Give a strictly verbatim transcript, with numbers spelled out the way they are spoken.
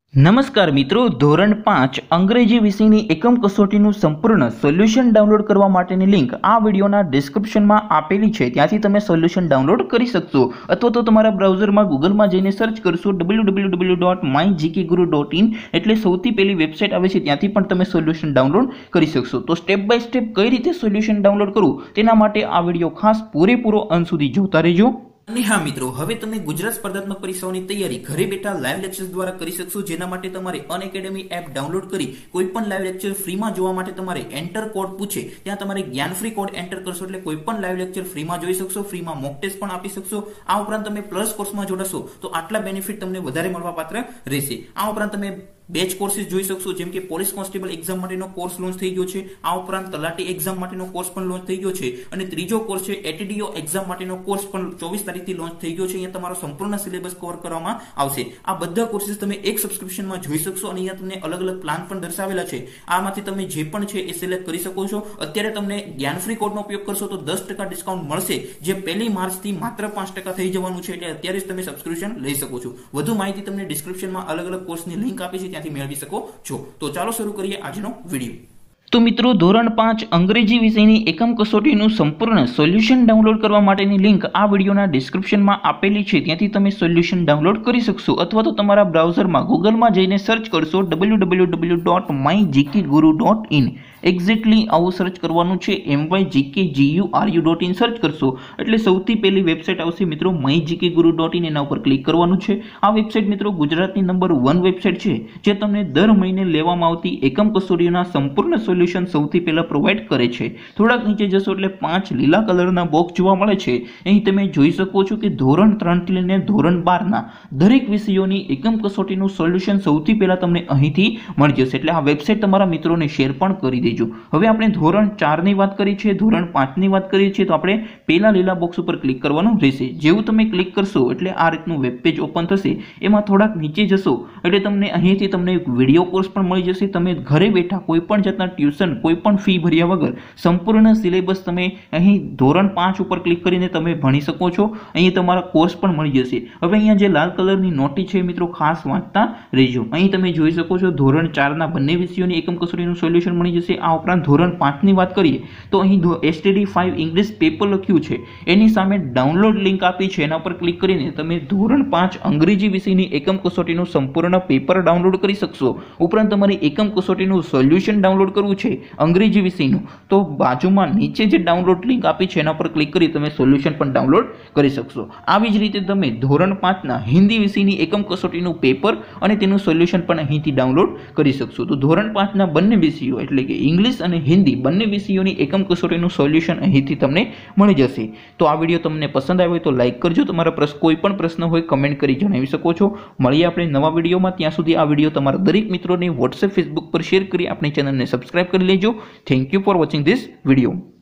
નમસ્કાર મિત્રો, ધોરણ પાંચ અંગ્રેજી વિષયની એકમ કસોટીનું સંપૂર્ણ સોલ્યુશન ડાઉનલોડ કરવા માટેની લિંક આ વિડીયોના ડિસ્ક્રિપ્શનમાં આપેલી છે. ત્યાંથી તમે સોલ્યુશન ડાઉનલોડ કરી શકશો અથવા તો તમારા બ્રાઉઝરમાં ગૂગલમાં જઈને સર્ચ કરશો W W W dot my GK guru dot in એટલે સૌથી પહેલી વેબસાઇટ આવે છે, ત્યાંથી પણ તમે સોલ્યુશન ડાઉનલોડ કરી શકશો. તો સ્ટેપ બાય સ્ટેપ કઈ રીતે સોલ્યુશન ડાઉનલોડ કરવું તેના માટે આ વિડીયો ખાસ પૂરેપૂરો અંત સુધી જોતા રહેજો. અને હા મિત્રો, હવે તમે ગુજરાત સ્પર્ધાત્મક પરીક્ષાઓની તૈયારી ઘરે બેઠા લાઈવ લેક્ચર્સ દ્વારા કરી શકશો. જેના માટે તમારે અનએકેડમી એપ ડાઉનલોડ કરી કોઈ પણ લાઈવ લેક્ચર ફ્રીમાં જોવા માટે તમારે એન્ટર કોડ પૂછે ત્યાં તમારે જ્ઞાન ફ્રી કોડ એન્ટર કરશો એટલે કોઈ પણ લાઈવ લેક્ચર ફ્રીમાં જોઈ શકશો, ફ્રીમાં મોક ટેસ્ટ પણ આપી શકશો. આ ઉપરાંત તમે પ્લસ કોર્સમાં જોડાશો તો આટલા બેનિફિટ તમને વધારે મળવા પાત્ર રહેશે. આ ઉપરાંત તમે બેચ કોર્सेस જોઈ શકશો, જેમ કે પોલીસ કોન્સ્ટેબલ એક્ઝામ માટેનો કોર્સ લોન્ચ થઈ ગયો છે. આ ઉપરાંત તલાટી એક્ઝામ માટેનો કોર્સ પણ લોન્ચ થઈ ગયો છે અને ત્રીજો કોર્સ છે એટીડીઓ એક્ઝામ માટેનો કોર્સ પણ ચોવીસ તારીખથી લોન્ચ થઈ ગયો છે. અહીંયા તમારો સંપૂર્ણ સિલેબસ કવર કરવામાં આવશે. આ બધા કોર્सेस તમે એક સબસ્ક્રિપ્શનમાં જોઈ શકશો અને અહીંયા તમને અલગ અલગ પ્લાન પણ દર્શાવેલા છે. આમાંથી તમે જે પણ છે એ સિલેક્ટ કરી શકો છો. અત્યારે તમને જ્ઞાન ફ્રી કોડનો ઉપયોગ કરશો તો દસ ટકા ડિસ્કાઉન્ટ મળશે, જે પહેલી માર્ચથી માત્ર પાંચ ટકા થઈ જવાનું છે. એટલે અત્યારે જ તમે સબસ્ક્રિપ્શન લઈ શકો છો. વધુ માહિતી તમને ડિસ્ક્રિપ્શનમાં અલગ અલગ કોર્સની લિંક આપી છે, ત્યાંથી મેળવી શકો છો. તો ચાલો શરૂ કરીએ આજનો વિડીયો. તો મિત્રો, ધોરણ પાંચ અંગ્રેજી વિષયની એકમ કસોટીનું સંપૂર્ણ સોલ્યુશન ડાઉનલોડ કરવા માટેની લિંક આ વિડીયોના ડિસ્ક્રિપ્શનમાં આપેલી છે, ત્યાંથી તમે સોલ્યુશન ડાઉનલોડ કરી શકશો અથવા તો તમારા બ્રાઉઝરમાં ગૂગલમાં જઈને સર્ચ કરશો W W W dot my GK guru dot in. Exactly આવું સર્ચ કરવાનું છે, M Y GK GU R U dot in search કરશો એટલે સૌથી પહેલી વેબસાઇટ આવશે મિત્રો my GK guru dot in. એના ઉપર ક્લિક કરવાનું છે. આ વેબસાઇટ મિત્રો ગુજરાતની નંબર વન વેબસાઇટ છે, જે તમને દર મહિને લેવામાં આવતી એકમ કસોટીના સંપૂર્ણ સોલ્યુશન સૌથી પહેલા પ્રોવાઈડ કરે છે. થોડાક નીચે જશો એટલે પાંચ લીલા કલરના બોક્સ જોવા મળે છે. અહીં તમે જોઈ શકો છો કે ધોરણ ત્રણ થી લઈને ધોરણ બાર ના દરેક વિષયોની એકમ કસોટીનું સોલ્યુશન સૌથી પહેલા તમને અહીંથી મળી જશે. એટલે આ વેબસાઇટ તમારા મિત્રોને શેર પણ કરી દેજો. હવે આપણે ધોરણ ચાર ની વાત કરી છે, ધોરણ પાંચ ની વાત કરીએ છીએ, તો આપણે પહેલા લીલા બોક્સ ઉપર ક્લિક કરવાનું રહેશે. જેવું તમે ક્લિક કરશો એટલે આ રીતનું વેબ પેજ ઓપન થશે. એમાં થોડાક નીચે જશો એટલે તમને અહીંથી તમને એક વિડીયો કોર્સ પણ મળી જશે. તમે ઘરે બેઠા કોઈ પણ જાતના ટ્યુશન કોઈ પણ ફી ભર્યા વગર સંપૂર્ણ સિલેબસ તમે અહીં ધોરણ પાંચ ઉપર ક્લિક કરીને તમે ભણી શકો છો. અહીં તમારા કોર્સ પણ મળી જશે. હવે અહીંયા જે લાલ કલરની નોટી છે મિત્રો, ખાસ વાંચતા રહેજો. અહીં તમે જોઈ શકો છો ધોરણ ચાર ના બંને વિષયોની એકમ કસોટીનું સોલ્યુશન મળી જશે. આ ઉપરાંત ધોરણ પાંચ ની વાત કરીએ તો અહીં એસટીડી ફાઈવ ઇંગ્લિશ પેપર લખ્યું છે, એની સામે ડાઉનલોડ લિંક આપી છે. એના પર ક્લિક કરીને તમે ધોરણ પાંચ અંગ્રેજી વિષયની એકમ કસોટીનું સંપૂર્ણ પેપર ડાઉનલોડ કરી શકશો. ઉપરાંત તમારી એકમ કસોટીનું સોલ્યુશન ડાઉનલોડ કરવું છે અંગ્રેજી વિષયનું તો બાજુમાં નીચે જે ડાઉનલોડ લિંક આપી છે એના પર ક્લિક કરી તમે સોલ્યુશન પણ ડાઉનલોડ કરી શકશો. આવી જ રીતે તમે ધોરણ પાંચ ના હિન્દી વિષયની એકમ કસોટીનું પેપર અને તેનું સોલ્યુશન પણ અહીંથી ડાઉનલોડ કરી શકશો. તો ધોરણ પાંચ ના બંને વિષયો એટલે કે ઇંગ્લિશ અને હિન્દી બંને વિષયોની એકમ કસોટીનું સોલ્યુશન અહીંથી તમને મળી જશે. તો આ વિડીયો તમને પસંદ આવ્યો હોય તો લાઈક કરજો. તમારા પ્રશ્ન કોઈ પણ પ્રશ્ન હોય કમેન્ટ કરી જણાવી શકો છો. મળીએ આપણે નવા વિડીયોમાં. ત્યાં સુધી આ વિડીયો તમારા દરેક મિત્રોને વોટ્સએપ ફેસબુક પર શેર કરી આપણી ચેનલને સબસ્ક્રાઇબ કરી લેજો. Thank you for watching this video.